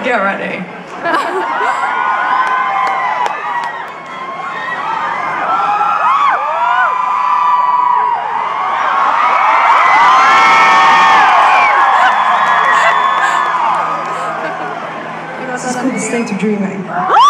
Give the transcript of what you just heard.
Get ready. This is called the state of dreaming.